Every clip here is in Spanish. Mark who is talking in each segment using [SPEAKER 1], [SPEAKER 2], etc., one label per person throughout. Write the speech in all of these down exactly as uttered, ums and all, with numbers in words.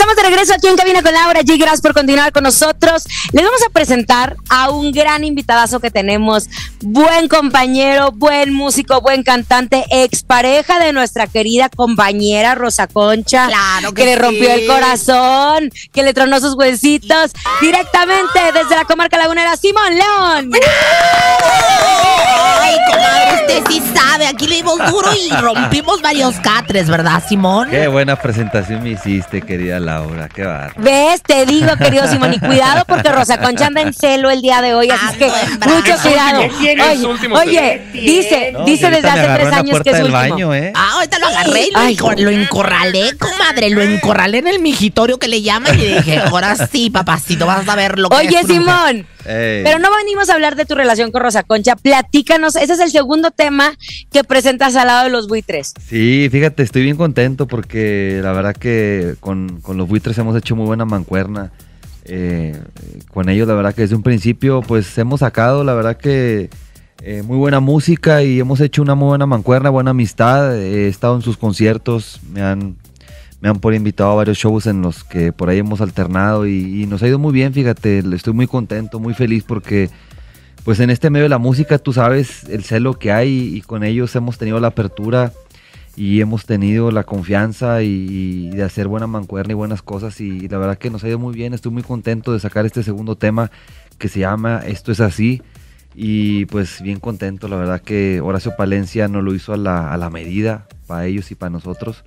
[SPEAKER 1] estamos de regreso aquí en Cabina con Laura G. Gracias por continuar con nosotros. Les vamos a presentar a un gran invitadazo que tenemos. Buen compañero, buen músico, buen cantante, expareja de nuestra querida compañera Rosa Concha.
[SPEAKER 2] Claro que,
[SPEAKER 1] que le
[SPEAKER 2] sí.
[SPEAKER 1] rompió el corazón, que le tronó sus huesitos. Directamente desde la comarca lagunera, Simón León.
[SPEAKER 2] Ay, comadre, usted sí sabe. Aquí le dimos duro y rompimos varios catres, ¿verdad, Simón?
[SPEAKER 3] Qué buena presentación me hiciste, querida Laura. Qué barro.
[SPEAKER 1] ¿Ves? Te digo, querido Simón, y cuidado porque Rosa Concha anda en celo el día de hoy, así que mucho cuidado. Oye, oye dice,
[SPEAKER 3] No,
[SPEAKER 1] dice desde hace tres años que es
[SPEAKER 3] del
[SPEAKER 1] último.
[SPEAKER 3] baño, ¿eh?
[SPEAKER 2] Ah, ahorita lo agarré y lo,
[SPEAKER 1] Ay.
[SPEAKER 2] enco- lo encorralé, comadre. Lo encorralé en el mijitorio que le llaman y dije, ahora sí, papacito, vas a ver lo que
[SPEAKER 1] Oye,
[SPEAKER 2] es una mujer.
[SPEAKER 1] Simón,
[SPEAKER 3] Ey.
[SPEAKER 1] pero no venimos a hablar de tu relación con Rosa Concha. Platícanos, ese es el segundo tema que presentas al lado de los buitres.
[SPEAKER 3] Sí, fíjate, estoy bien contento porque la verdad que con, con los buitres hemos hecho muy buena mancuerna. Eh, con ellos la verdad que desde un principio pues hemos sacado la verdad que eh, muy buena música y hemos hecho una muy buena mancuerna, buena amistad. He estado en sus conciertos, me han, me han por invitado a varios shows en los que por ahí hemos alternado y, y nos ha ido muy bien, fíjate, estoy muy contento, muy feliz porque pues en este medio de la música tú sabes el celo que hay y con ellos hemos tenido la apertura y hemos tenido la confianza y, y de hacer buena mancuerna y buenas cosas y la verdad que nos ha ido muy bien, estoy muy contento de sacar este segundo tema que se llama Esto es así y pues bien contento, la verdad que Horacio Palencia nos lo hizo a la, a la medida para ellos y para nosotros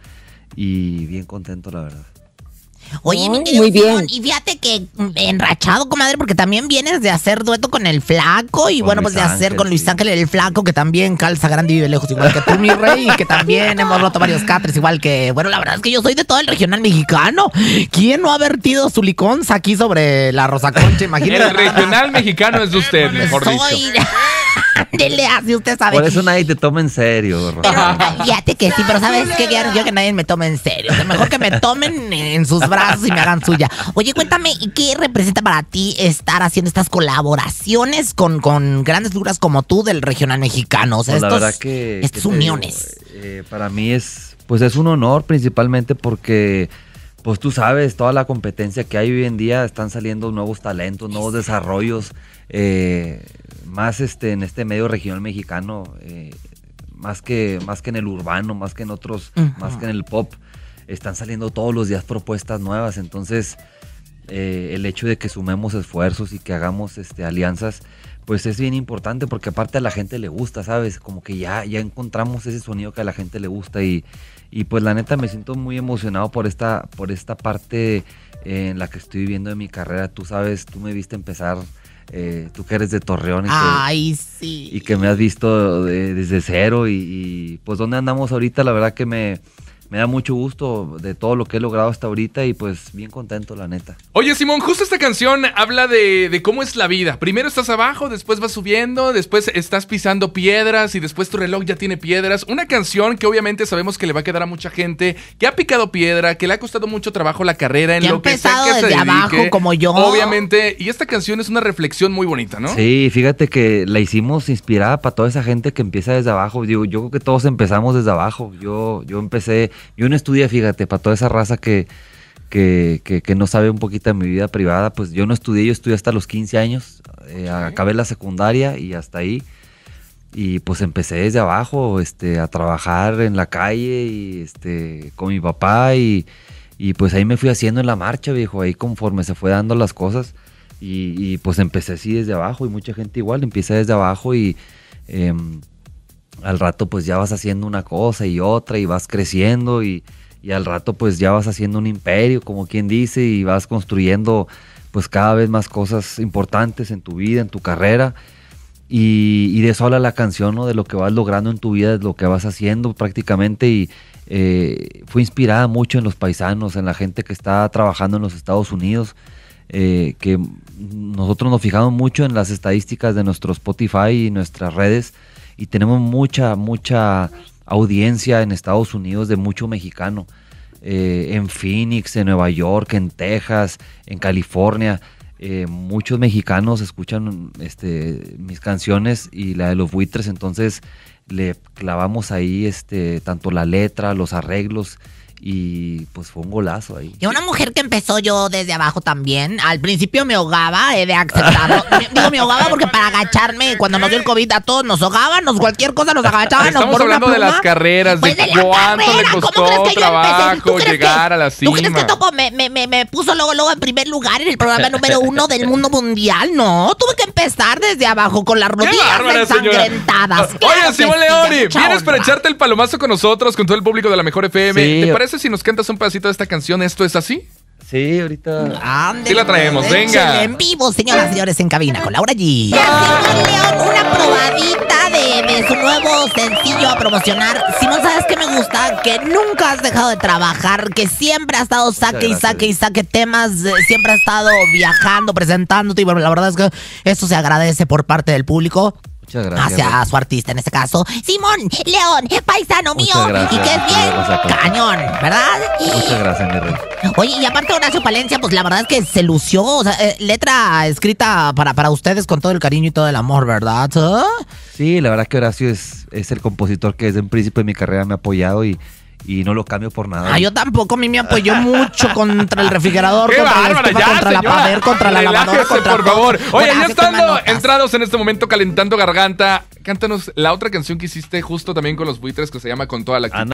[SPEAKER 3] y bien contento la verdad.
[SPEAKER 2] Oye, mi
[SPEAKER 1] Ay,
[SPEAKER 2] querido
[SPEAKER 1] muy
[SPEAKER 2] Simón,
[SPEAKER 1] bien.
[SPEAKER 2] y fíjate que mm, enrachado, comadre, porque también vienes de hacer dueto con el Flaco y
[SPEAKER 3] Con
[SPEAKER 2] bueno,
[SPEAKER 3] Luis
[SPEAKER 2] pues de hacer
[SPEAKER 3] Ángel,
[SPEAKER 2] con Luis
[SPEAKER 3] sí.
[SPEAKER 2] Ángel el Flaco, que también calza grande y vive lejos, igual que tú, mi rey, y que también hemos roto varios catres, igual que, bueno, la verdad es que yo soy de todo el regional mexicano. ¿Quién no ha vertido su liconza aquí sobre la Rosa Concha? Imagínate.
[SPEAKER 4] El regional mexicano es de usted, mejor dicho.
[SPEAKER 2] Soy... Dele así, usted sabe.
[SPEAKER 3] Por eso nadie te toma en serio, Ro.
[SPEAKER 2] Pero fíjate que sí, pero ¿sabes qué? Quiero yo que nadie me tome en serio. Que mejor que me tomen en sus brazos y me hagan suya. Oye, cuéntame, ¿qué representa para ti estar haciendo estas colaboraciones con, con grandes figuras como tú del regional mexicano? O sea,
[SPEAKER 3] Pues la
[SPEAKER 2] estos,
[SPEAKER 3] verdad que,
[SPEAKER 2] estas
[SPEAKER 3] que te
[SPEAKER 2] uniones.
[SPEAKER 3] digo, eh, para mí es, pues es un honor principalmente porque, pues tú sabes, toda la competencia que hay hoy en día están saliendo nuevos talentos, nuevos desarrollos, eh, más este en este medio regional mexicano, eh, más que más que en el urbano, más que en otros,
[SPEAKER 2] Ujú.
[SPEAKER 3] más que en el pop, están saliendo todos los días propuestas nuevas, entonces eh, el hecho de que sumemos esfuerzos y que hagamos este alianzas pues es bien importante porque aparte a la gente le gusta, ¿sabes? Como que ya, ya encontramos ese sonido que a la gente le gusta y, y pues la neta me siento muy emocionado por esta, por esta parte eh, en la que estoy viviendo de mi carrera. Tú sabes, tú me viste empezar, eh, tú que eres de Torreón y que,
[SPEAKER 2] Ay, sí.
[SPEAKER 3] y que me has visto de- desde cero y, y, pues dónde andamos ahorita, la verdad que me... Me da mucho gusto de todo lo que he logrado hasta ahorita y pues bien contento, la neta.
[SPEAKER 4] Oye, Simón, justo esta canción habla de, de cómo es la vida. Primero estás abajo, después vas subiendo, después estás pisando piedras y después tu reloj ya tiene piedras. Una canción que obviamente sabemos que le va a quedar a mucha gente, que ha picado piedra, que le ha costado mucho trabajo la carrera en
[SPEAKER 2] Que ha
[SPEAKER 4] lo que sea
[SPEAKER 2] empezado
[SPEAKER 4] que se
[SPEAKER 2] desde
[SPEAKER 4] dedique.
[SPEAKER 2] abajo, como yo.
[SPEAKER 4] Obviamente, y esta canción es una reflexión muy bonita, ¿no?
[SPEAKER 3] Sí, fíjate que la hicimos inspirada para toda esa gente que empieza desde abajo. Digo, yo creo que todos empezamos desde abajo. Yo, yo empecé, yo no estudié, fíjate, para toda esa raza que, que, que, que no sabe un poquito de mi vida privada, pues yo no estudié, yo estudié hasta los quince años, eh, acabé la secundaria y hasta ahí. Y pues empecé desde abajo, este, a trabajar en la calle y este, con mi papá y, y pues ahí me fui haciendo en la marcha, viejo, ahí conforme se fue dando las cosas. Y, y, pues empecé así desde abajo y mucha gente igual empieza desde abajo y eh, al rato pues ya vas haciendo una cosa y otra y vas creciendo y, y al rato pues ya vas haciendo un imperio, como quien dice, y vas construyendo pues cada vez más cosas importantes en tu vida, en tu carrera. Y, y de eso habla la canción, ¿no? De lo que vas logrando en tu vida, de lo que vas haciendo prácticamente y eh, fue inspirada mucho en los paisanos, en la gente que está trabajando en los Estados Unidos. Eh, que nosotros nos fijamos mucho en las estadísticas de nuestro Spotify y nuestras redes y tenemos mucha, mucha audiencia en Estados Unidos de mucho mexicano, eh, en Phoenix, en Nueva York, en Texas, en California, eh, muchos mexicanos escuchan este, mis canciones y la de los buitres, entonces le clavamos ahí este, tanto la letra, los arreglos y pues fue un golazo ahí.
[SPEAKER 2] Y una mujer que empezó yo desde abajo también. Al principio me ahogaba, he de aceptarlo. Me- Digo, me ahogaba porque para agacharme, cuando nos dio el COVID a todos nos ahogábamos, cualquier cosa nos agachábamos.
[SPEAKER 4] Estamos
[SPEAKER 2] por una
[SPEAKER 4] hablando de
[SPEAKER 2] pluma.
[SPEAKER 4] las carreras,
[SPEAKER 2] Pues
[SPEAKER 4] de
[SPEAKER 2] de la
[SPEAKER 4] cuánto le
[SPEAKER 2] carrera, ¿cómo
[SPEAKER 4] costó
[SPEAKER 2] crees que yo empecé? ¿Tú
[SPEAKER 4] trabajo
[SPEAKER 2] crees
[SPEAKER 4] llegar
[SPEAKER 2] que-
[SPEAKER 4] a la
[SPEAKER 2] ¿Tú crees que
[SPEAKER 4] cima?
[SPEAKER 2] Topo me, me, me, me puso luego, luego en primer lugar en el programa número uno del mundo mundial? No, tuve que empezar desde abajo con las
[SPEAKER 4] ¡Qué
[SPEAKER 2] rodillas
[SPEAKER 4] bárbara, señora!
[SPEAKER 2] ensangrentadas. Claro
[SPEAKER 4] Oye,
[SPEAKER 2] que
[SPEAKER 4] Simón
[SPEAKER 2] sí,
[SPEAKER 4] Leoni,
[SPEAKER 2] mucha
[SPEAKER 4] vienes para
[SPEAKER 2] honra.
[SPEAKER 4] echarte el palomazo con nosotros, con todo el público de la Mejor F M.
[SPEAKER 3] Sí.
[SPEAKER 4] ¿Te parece si nos cantas un pedacito de esta canción? ¿Esto es así?
[SPEAKER 3] Sí, ahorita.
[SPEAKER 2] Ándele,
[SPEAKER 4] Sí la traemos,
[SPEAKER 2] échele
[SPEAKER 4] venga.
[SPEAKER 2] En vivo, señoras y señores, en cabina con Laura G. Y así, Simón León, una probadita de, de su nuevo sencillo a promocionar. Simón, ¿sabes qué me gusta? Que nunca has dejado de trabajar, que siempre has estado saque y
[SPEAKER 3] gracias.
[SPEAKER 2] saque y saque temas, eh, siempre has estado viajando, presentándote, y bueno, la verdad es que esto se agradece por parte del público.
[SPEAKER 3] Muchas gracias.
[SPEAKER 2] Hacia su artista, en este caso, Simón León, paisano mío,
[SPEAKER 3] Muchas gracias,
[SPEAKER 2] y que es bien
[SPEAKER 3] Rosa Concha.
[SPEAKER 2] cañón, ¿verdad?
[SPEAKER 3] Muchas gracias, mi rey.
[SPEAKER 2] Oye, y aparte Horacio Palencia, pues la verdad es que se lució, o sea, eh, letra escrita para, para ustedes con todo el cariño y todo el amor, ¿verdad? ¿Ah?
[SPEAKER 3] Sí, la verdad que Horacio es, es el compositor que desde un principio de mi carrera me ha apoyado y, y no lo cambio por nada.
[SPEAKER 2] Ah, yo tampoco, a mí me apoyó mucho contra el refrigerador,
[SPEAKER 4] ¡Qué
[SPEAKER 2] contra la
[SPEAKER 4] bárbara!
[SPEAKER 2] estufa,
[SPEAKER 4] ya,
[SPEAKER 2] contra la
[SPEAKER 4] señora.
[SPEAKER 2] pader, contra la lavadora,
[SPEAKER 4] Relájese,
[SPEAKER 2] contra
[SPEAKER 4] por
[SPEAKER 2] todo.
[SPEAKER 4] favor. Oye, ya
[SPEAKER 2] Horacio,
[SPEAKER 4] estando
[SPEAKER 2] qué manotas.
[SPEAKER 4] entrados en este momento calentando garganta, cántanos la otra canción que hiciste justo también con los buitres que se llama Con toda la actitud.